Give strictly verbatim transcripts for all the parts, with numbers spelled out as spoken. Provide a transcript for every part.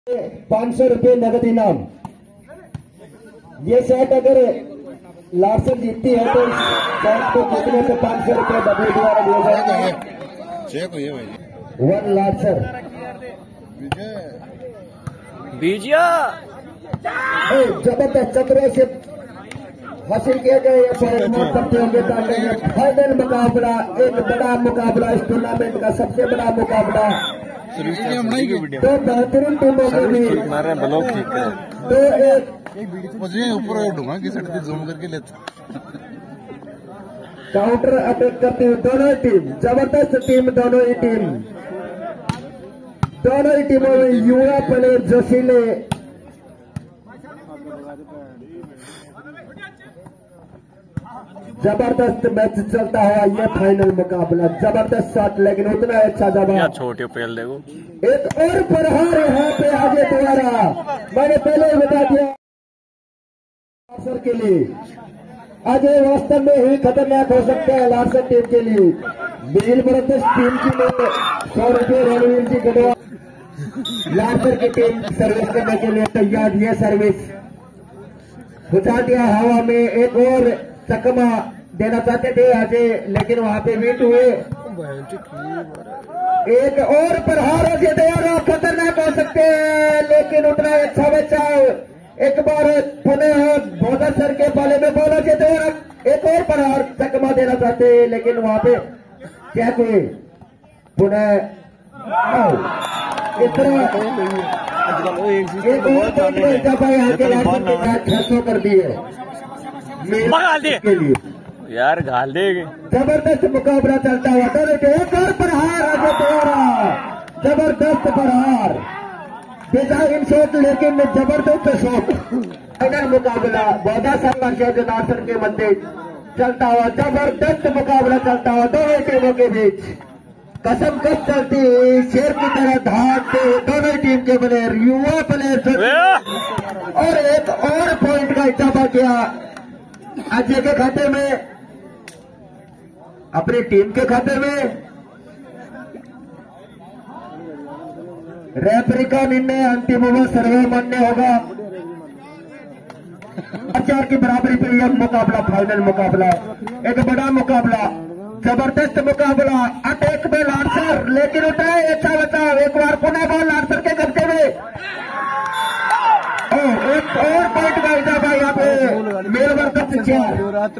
पाँच सौ रुपये नगद इनाम। ये सेट अगर लार्सन जीतती है तो इस सेट को जीतने से पाँच सौ रुपये डब्ल्यू द्वारा दिए जाएंगे। वन लार्सर बीजिया जबरदस्त चक्रों से हासिल किए गए प्रतियोगिता में फाइनल मुकाबला, एक बड़ा मुकाबला, इस टूर्नामेंट का सबसे बड़ा मुकाबला। तो बेहतरीन टीमों के बीच तो एक मुझे ऊपर ढूंढा की साइड पे जूम करके लेता काउंटर अटैक करती हुई दोनों टीम, जबरदस्त टीम दोनों ही टीम दोनों ही टीमों में युवा प्लेयर जोशीले जबरदस्त मैच चलता हुआ ये फाइनल मुकाबला। जबरदस्त शॉट लेकिन उतना अच्छा जवाब। छोटे पेल देखो एक और प्रहार यहाँ पे आगे द्वारा मैंने पहले ही बता दिया लार्सन के लिए अजय वास्तव में ही खतरनाक हो सकता है लार्सन टीम के लिए। बिजल ब्रदर्स टीम की सौ रुपये रणवीर जी गढ़वा लार्सन की टीम सर्विस करने के लिए तैयार। ये सर्विस बुझा दिया हवा में, एक और चकमा देना चाहते थे अजय लेकिन वहां पे बीट हुए। एक और प्रहार अजय द्वारा खतरनाक हो सकते हैं लेकिन उतना अच्छा बचाव। एक बार पुनः भोदा सर के पाले में बोला अजय द्वारा एक और प्रहार चकमा देना चाहते हैं लेकिन वहां पे क्या हुए पुनः इतना एक और पॉइंट कर दिए के लिए यार घाल देगी। जबरदस्त मुकाबला चलता हुआ एक और प्रहार अजय द्वारा, जबरदस्त प्रहार, डिजाइन शॉट लेकिन जबरदस्त शॉट। फाइनल मुकाबला बौद्धा शर्मा लार्सन के मध्य चलता हुआ जबरदस्त मुकाबला चलता हुआ दोनों टीमों के बीच। कसम कस चलती शेर की तरह धारते दोनों टीम के प्लेयर, युवा प्लेयर और एक और पॉइंट का इजाफा किया अजय के खाते में, अपनी टीम के खाते में। रेफरी का निर्णय अंतिम ओवर सर्वे मान्य होगा। चार की बराबरी पर यह मुकाबला फाइनल मुकाबला, एक बड़ा मुकाबला, जबरदस्त मुकाबला। अटैक में लार्सन लेकिन उतना अच्छा बचाव, एक बार पुनः बॉल लार्सन के कब्जे में। एक और पॉइंट का इजाफा यहाँ पे मेल बरदस्त चार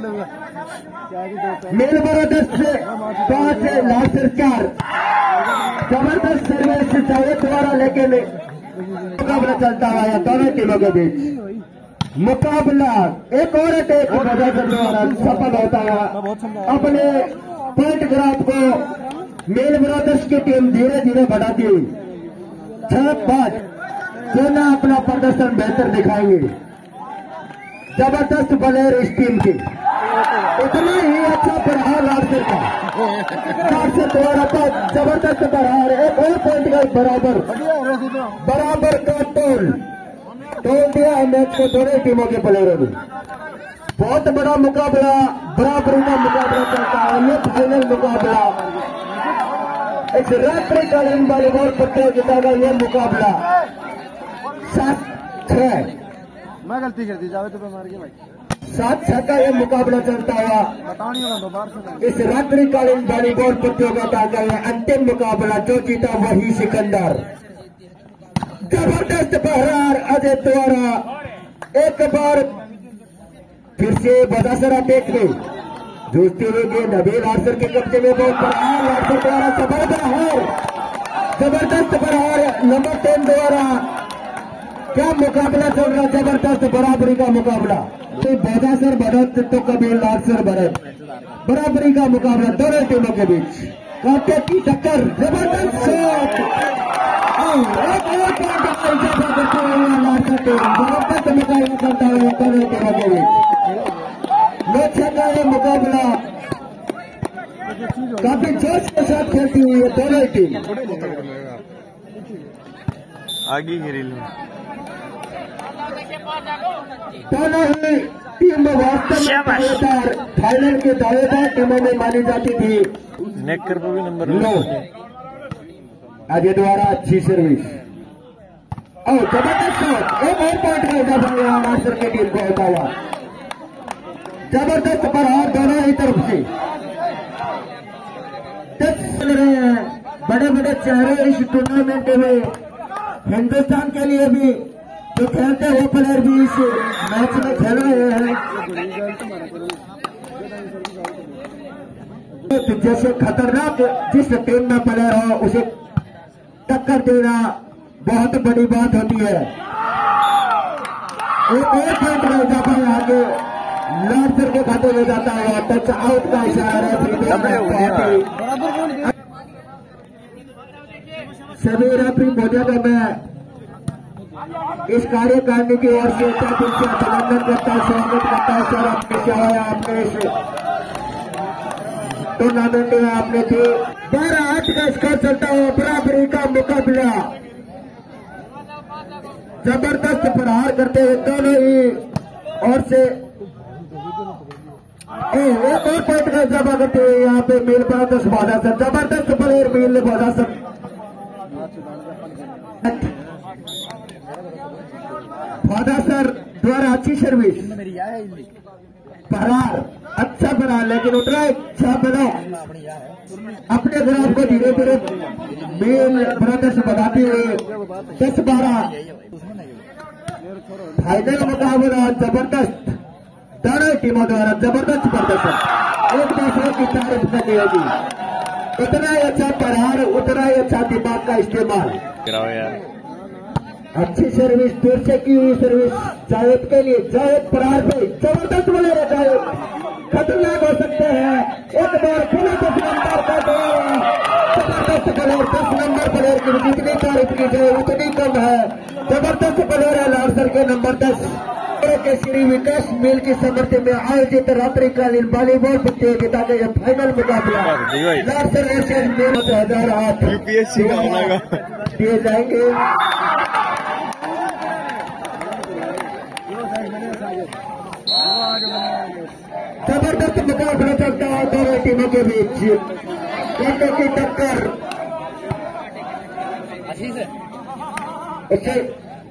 मेल बरदस्त से पांच लार्सन चार। जबरदस्त सर्विस चाहिए द्वारा लेकिन मुकाबला चलता है दोनों टीमों के बीच। मुकाबला एक और अटैक द्वारा सफल होता है। अपने पॉइंट ग्राफ को मेल ब्रदर्स की टीम धीरे धीरे बढ़ाती हुई छह पांच सेना अपना प्रदर्शन बेहतर दिखाएंगे। जबरदस्त प्लेयर इस टीम की, इतना ही अच्छा प्रहार लार्सन का लार्सन द्वारा था, जबरदस्त प्रहार। एक और पॉइंट का बराबर बराबर का टोल तोड़ दिया मैच को दोनों टीमों के प्लेयरों ने। बहुत बड़ा मुकाबला, बराबरी का मुकाबला चलता है। ये फाइनल मुकाबला एक रात्रिकालीन वॉलीबॉल प्रतियोगिता का यह मुकाबला सात छह मैं गलती कर दी जावे तो मार के भाई सात छह का यह मुकाबला चलता हुआ इस रात्रिकालीन वॉलीबॉल प्रतियोगिता का यह अंतिम मुकाबला। जो जीता वही सिकंदर। जबरदस्त प्रहार अजय द्वारा, एक बार फिर से बदासरा टेक में जूझते हुए नबी लार्सन के कब्जे में बहुत प्रहार लार्सन द्वारा सफल प्रहार, जबरदस्त प्रहार नंबर टेन द्वारा। क्या मुकाबला चल रहा, जबरदस्त बराबरी का मुकाबला। तो बदासर बढ़त तो कभी लार्सन बढ़त, बराबरी का मुकाबला दोनों टीमों के बीच। कांटे की टक्कर, जबरदस्त शॉट, जबरदस्त मुकाबला चलता है दोनों टीमों के बीच। मैच का यह मुकाबला काफी जोश के साथ खेलती हुई है दोनों टीम। आगे गिरी दोनों ही टीम वास्तव में दावेदार, फाइनल के दावेदार टीमों में मानी जाती थी। नेकर पर भी नंबर लो अजय द्वारा अच्छी सर्विस, और जबरदस्त शॉट, एक और पॉइंट का इजाफा हुआ मास्टर की टीम को होता हुआ। जबरदस्त प्रहार दोनों ही तरफ से चल रहे हैं। बड़े बड़े चेहरे इस टूर्नामेंट में हिंदुस्तान के लिए भी जो खेलते हुए प्लेयर भी इस मैच में खेल रहे हैं। जैसे खतरनाक जिस टीम में प्लेयर हो उसे टक्कर देना बहुत बड़ी बात होती है। एक और पॉइंट का इजाफा आगे लार्सर के खाते में जाता है। टच आउट का इशारा सभी रेफरी मौजूदा में इस कार्यकारिणी की ओर से दिल से अभिनंदन करता है, स्वागत करता है। सर आपने चाहा आपने इस टूर्नामेंट में आपने थी बारह आठ का स्कोर चलता हुआ बराबरी का मुकाबला। जबरदस्त प्रहार करते हुए दोनों ही ओर से एक और पॉइंट का जमा करते हुए यहाँ पे मील पर दस बाधा सर जबरदस्त प्लेयर मील ने बाधा सर बाधा सर द्वारा अच्छी सर्विस प्रहार अच्छा बना, लेकिन उतना अच्छा बनाओ अपने ग्राफ को धीरे धीरे मेन ब्रदर्स बढ़ाते हुए दस बारह फाइनल मुकाबला जबरदस्त दोनों टीमों द्वारा जबरदस्त प्रदर्शन। एक दूसरे की तारीफ करनी होगी। उतना ही अच्छा प्रहार उतना ही अच्छा दिमाग का इस्तेमाल। अच्छी सर्विस दूर से की हुई सर्विस जावेद के लिए। जावेद प्रहार पे जबरदस्त बोले रहे जावेद खतरनाक हो सकते हैं। एक बार खुला दस नंबर का जबरदस्त प्लेयर दस नंबर प्लेयर की जितनी तारीफ की जाए उतनी कम है। जबरदस्त प्लेयर है लार्सर के नंबर दस के श्री विकास मेल की समर्थी में आयोजित रात्रिकालीन वॉलीबॉल प्रतियोगिता का यह फाइनल मुकाबला लार्सर वर्सेस मेल दो हजार आठ यूपीएससी दिए जाएंगे। जबरदस्त मुकाबला चलता है दोनों टीमों के बीच। दोनों की टक्कर उससे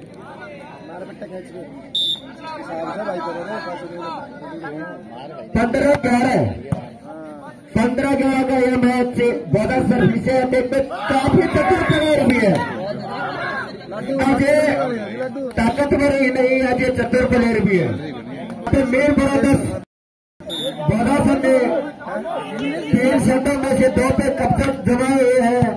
पंद्रह ग्यारह पंद्रह ग्यारह का यह मैच बॉर्डर सर्विस है। काफी चतुर प्लेयर भी है। आज ताकतवर ही नहीं, आज चतुर प्लेयर भी है। मेन ब्रदर्स बॉर्डर ने तीन शतों में से दो पे कब्जा जमाए हुए हैं।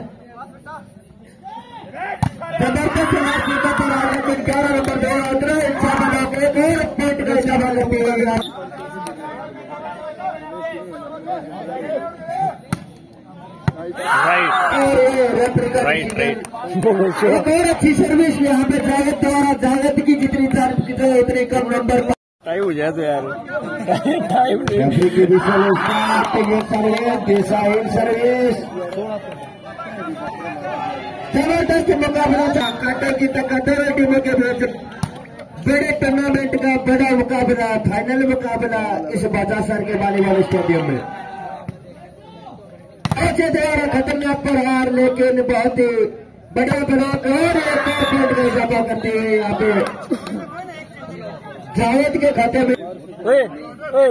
जबरदस्त राशि का पड़ा, लेकिन ग्यारह नंबर दो उतना इच्छा बना के एक पॉइंट का इच्छा बना दिया। राइट राइट एक और अच्छी सर्विस यहाँ पे जावेद द्वारा जावेद की जितनी तारीफ की जाए उतनी कम नंबर पर टाइम हो जाए तो यार टाइम सर्विस जबरदस्त मुकाबला था। कांटे की टक्कर टीमों के बीच बड़े टूर्नामेंट का बड़ा मुकाबला फाइनल मुकाबला इस बाजासर के वॉलीबॉल स्टेडियम में। अच्छे द्वारा खतरनाक प्रहार, लेकिन बहुत ही बड़ा ब्लॉक और एक और पॉइंट का इजाफा करते हुए यहाँ पे जावेद के खाते में ओए, ओए।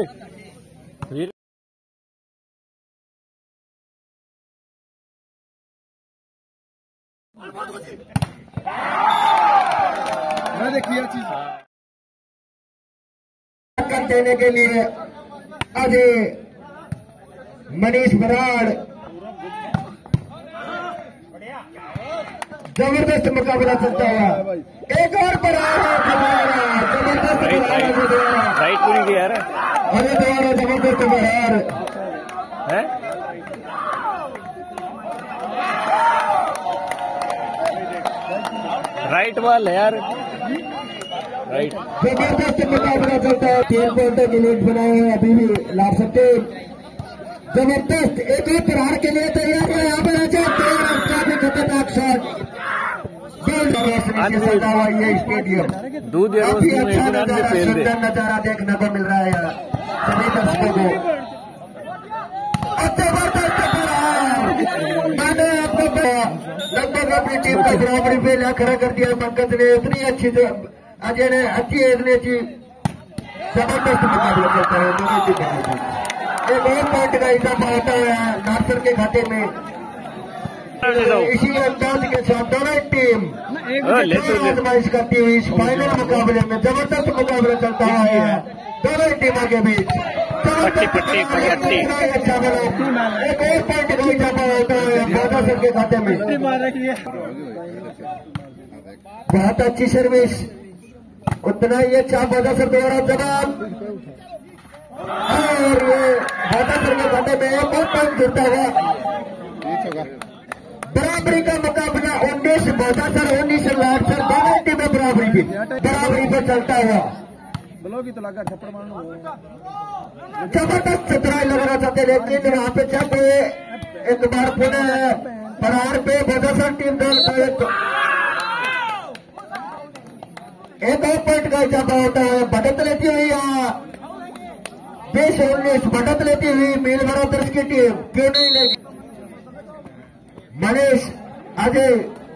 टक्कर देने के लिए अजय मनीष बराड़ जबरदस्त मुकाबला चलता हुआ। एक और बराड़ जबरदस्त राइट पूरी किया यार अरे द्वारा जबरदस्त बराड़ है। राइट बॉल है यार, राइट। जबरदस्त मुकाबला चलता है। तीन पॉइंटों की लीड बनाए हैं अभी भी ला सकते। जबरदस्त एक ही प्रहार के लिए तैयार है यहाँ पर काफी खतरनाक शॉट हुआ ये स्टेडियम। दूध काफी अच्छा नजारा सुंदर नजारा देखने को मिल रहा है यहाँ सभी दर्शकों को। जबरदस्त प्रहार मैंने आपको लगभग अपनी टीम को बराबरी पे ला खड़ा कर दिया। पंकज ने इतनी अच्छी अजय ने अच्छी इतनी अच्छी जबरदस्त मुकाबला करता है दोनों टीम के बीच। एक और पॉइंट का इजाफा होता है नासिर के खाते में। इसी अंदाज के साथ दोनों टीम आजमाइश करती हुई इस फाइनल मुकाबले में जबरदस्त मुकाबला चलता है दोनों टीमों के बीच। अच्छा बना एक और पॉइंट का इजाफा होता है बोधासर के खाते में। बहुत अच्छी सर्विस, उतना ही अच्छा बोधासर द्वारा जवाब, और ये बोधासर के खाते में एक और पॉइंट जुड़ता हुआ। बराबरी का मुकाबला उन्नीस बोधासर उन्नीस लाठसर दोनों टीमें बराबरी पे बराबरी पे चलता हुआ। जबरदस्त ट्राई लगाना चाहते, लेकिन यहाँ पे जब एक बार पुनः प्रहार पे बोधासर टीम दल एक और पॉइंट का इजाफा होता है। बढ़त लेती हुई यहाँ बीस उन्नीस बढ़त लेती हुई मील बरादर्स की टीम क्यों नहीं लेगी। मनीष अजय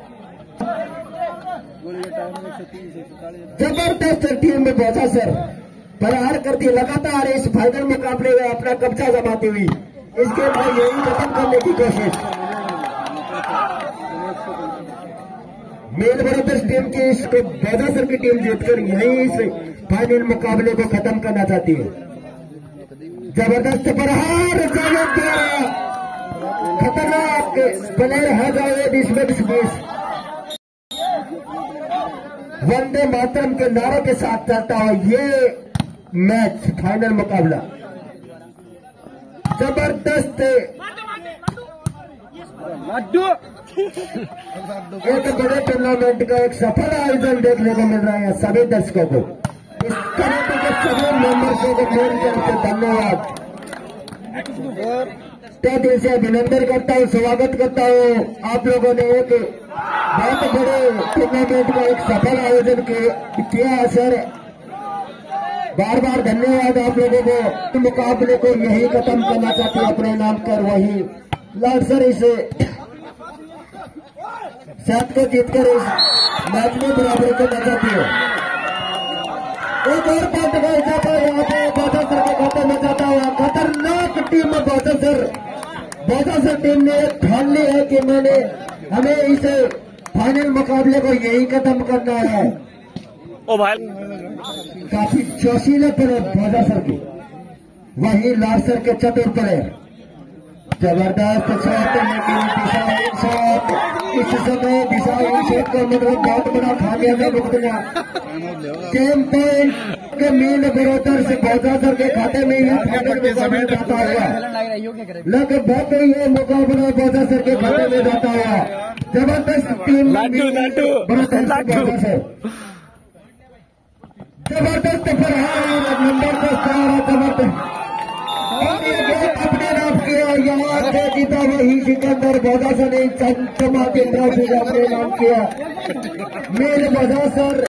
जबरदस्त टीम में बोधासर प्रहार करती लगातार इस फाइनल मुकाबले में अपना कब्जा जमाती हुई इसके भाई यही खत्म करने की कोशिश। मेल ब्रदर्स टीम की इस बोधासर की टीम जीतकर यही इस फाइनल मुकाबले को खत्म करना चाहती है। जबरदस्त प्रहार जावेद द्वारा खतरनाक प्लेयर है जावेद इसमें बीस वंदे मातरम के नारों के साथ चलता है ये मैच फाइनल मुकाबला। जबरदस्त एक बड़े टूर्नामेंट का एक सफल आयोजन देखने को मिल रहा है सभी दर्शकों को। इस कमेटी के सभी मेंबर्सों को मेरी तरफ से धन्यवाद तय दिल से अभिनंदन करता हूँ, स्वागत करता हूँ। आप लोगों ने एक बहुत बड़े टूर्नामेंट का एक सफल आयोजन किया है सर, बार बार धन्यवाद आप लोगों को। मुकाबले को यही खत्म करना चाहते हैं अपने नाम कर वही लाठसर इसे सात को जीतकर इस मैच में बराबरी करना चाहती है। एक और पॉइंट का इजाफा यहाँ पे बोधासर के खाते में जाता हुआ। खतरनाक टीम बोधासर बोधासर टीम ने ठान ली है कि मैंने हमें इस फाइनल मुकाबले को यही खत्म करना है। ओ भाई काफी जोशीले प्लेयर बोधासर की, वही लाठसर के चतुर प्लेयर जबरदस्त शॉट, लेकिन दिशाहीन शॉट इस समय दिशाहीन शॉट का मतलब बहुत बड़ा खामियाजा भुगतना। सेम पॉइंट के मील बरोतर से बोधासर के खाते में ही फाइनल मुकाबला जाता हुआ। लगभग ये मुकाबला बोधासर के खाते में जाता हुआ। जबरदस्त टीम बोधासर जबरदस्त प्रहार नंबर को सारा जबरदस्त अपने नाम किया। यहाँ से जीता वही सिकंदर बोधासर ने चमचमा के ट्रॉफी अपने नाम किया। मेल बोधासर